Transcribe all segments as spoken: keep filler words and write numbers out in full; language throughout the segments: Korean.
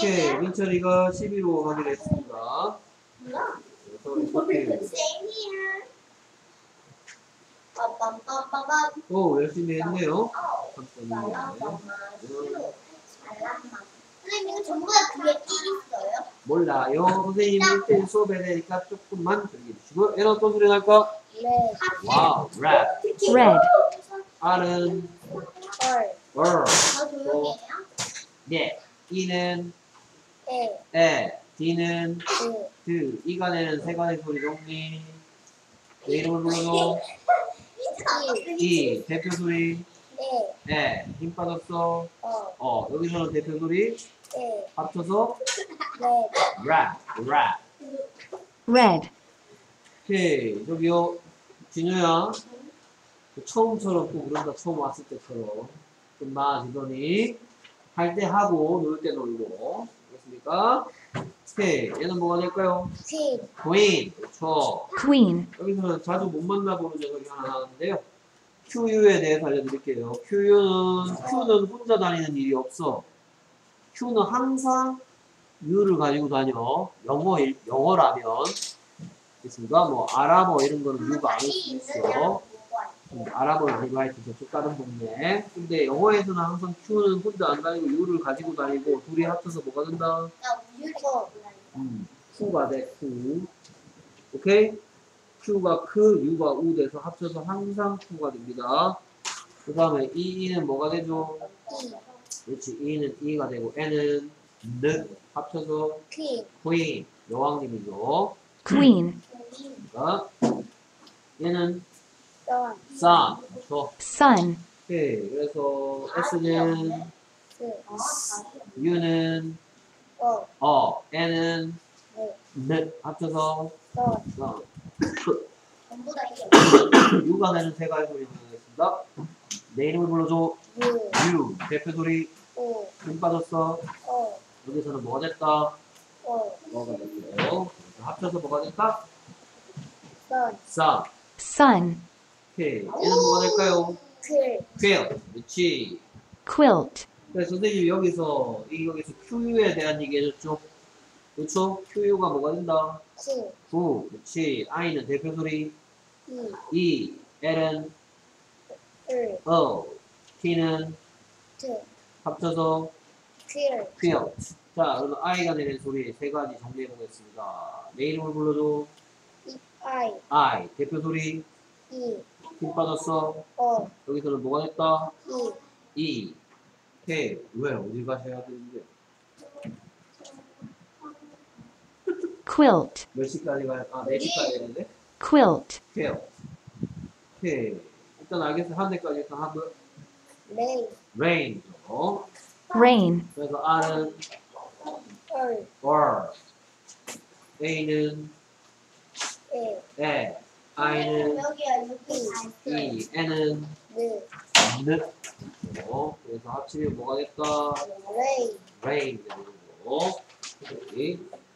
오케이. 민철이가 십이로 하기로 했습니다. 그래서 오, 열심히 했네요. 잠깐만요. 선생님 이거 전부 다 뒤에 띠 있어요? 몰라요. 선생님 일 대 일 수업에 대니까 조금만 즐겨주시고요. 얘는 어떤 소리 날까? 네. 와우, 랩. red, R은 헐. R. 더 조용히 해요? 네. E는 네. 에. D는 네. 드. 이가 내는 세 가지 소리 정리. 내 이름을 불러줘. E. 대표 소리. 네. 에. 힘 빠졌어. 어. 어. 여기서는 대표 소리. 네. 합쳐서 네. 랩. 랩. red, 오케이. 저기요. 진우야. 처음처럼 꼭 그런다. 처음 왔을 때처럼. 좀 나아지더니 할 때 하고 놀 때 놀고. 그렇습니까? 오케이. 얘는 뭐가 될까요? 퀸. queen. 그렇죠. queen, 여기서는 자주 못 만나보는 녀석이 하나 나왔는데요. 큐유에 대해서 알려드릴게요. 큐유는, Q는 혼자 다니는 일이 없어. Q는 항상 U를 가지고 다녀. 영어, 영어라면. 됐습니까? 뭐, 아랍어 이런 거는 U가 아닐 수 있어. 음, 아랍어는 하이라이트 저쪽 다른 동네. 근데 영어에서는 항상 Q는 혼자 안 다니고 U를 가지고 다니고 둘이 합쳐서 뭐가 된다? 음, Q가 돼, Q. 오케이? Q가 크, U가 우 돼서 합쳐서 항상 Q가 됩니다. 그 다음에 이, E는 뭐가 되죠? 그렇지. E는 E가 되고 N은 N 합쳐서 퀸. Queen, 여왕님이죠. queen, 그러니까 얘는 선. Sun, 그렇죠. sun, 오케이. 그래서 S는 스. U는 어. 어, N은 네. N 합쳐서 선. 어. 전부 다 이게 U가 내는 세 가지 소리 보내겠습니다. 내 이름을 불러줘. 유. U 대표 소리. 오. 힘 빠졌어. 어. 여기서는 뭐가 됐다? 어. 뭐가 됐고요. 합쳐서 뭐가 됐다? 선. Sun. sun, 오케이. 얘는 뭐가 될까요? 클. Quill. 그렇지. quilt, 그래서 선생님이 여기서 이 여기서 큐유에 대한 얘기 해줬죠. 그렇죠? 큐유가 뭐가 된다? 구. 구. 그렇지. I는 대표 소리. 이. E. L은 을. 어. T는 트. 합쳐서 퀴를. quilt. 자, 그러면 I가 내는 소리 세 가지 정리해 보겠습니다. 내 이름을 불러줘. 이. 아이. I. 대표 소리. 이. 힘 빠졌어. 어. 여기서는 뭐가 됐다? 이. E. K. 왜? 어디 가셔야 되는데? quilt, 몇 시까지 가야, 아, 네 시까지 되는데? quilt, K. K. 일단 알겠어요. 한 대까지 일단 하고요. 레이. Rain죠. rain, 그래서 R은 헐. R. A는 에. 에. I는 여기야 여기. E. N은 네. N. 그렇죠. 그래서 합치면 뭐가 됐다? 레이. Rain 되는 거고. 오케이.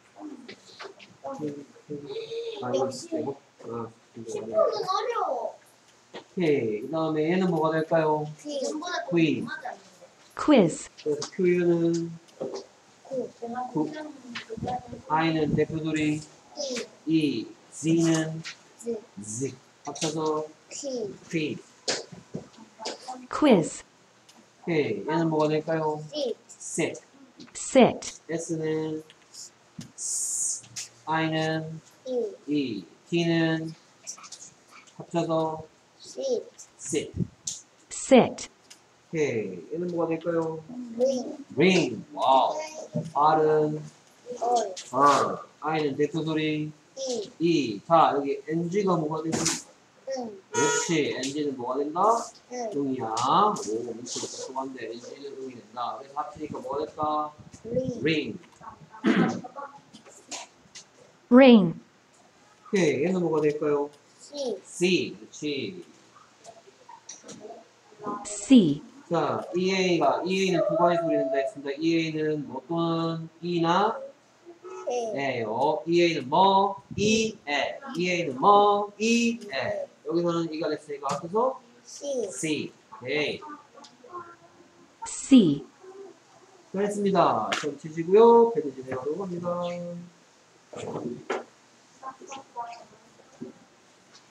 아, 이거 되고. 아, 이거. 이거는 어려워. 오케이. 그 다음에 얘는 뭐가 될까요? 퀴. Queen. quiz, 그래서 Q유는 구. 구. I는 대표 소리. 이. E. Z는 즈. Z. 합쳐서 퀴. Queen. quiz, 오케이. 얘는 뭐가 될까요? 시. Sit. sit, S는 S. I는 이. E. T는 합쳐서 시. Sit. sit, 오케이. 얘는 뭐가 될까요? 링. Ring. 와우. R은 얼. R. I는 대표 소리. 이. E. 자, 여기 Ng가 뭐가 되지? 응. 그렇지. Ng는 뭐가 된다? 응. 응이야. 오, 민트가 똑똑한데 Ng는 응이 된다. 그래서 합치니까 뭐가 됐다? 리. Ring. ring, 오케이. 얘는 뭐가 될까요? 시. C. 그렇지. C, 자, 이에이가, 이에이는 두 가지 소리 낸다 했습니다. 이에이는 뭐 또는 E나 에. 에요. 이에이는 뭐, E, 에. 이에이는 뭐, E, 에. 여기서는 E가 됐으니까 합쳐서 시. C. 오케이. C, 잘했습니다. 시험 치시고요. 패드 진행하도록 합니다.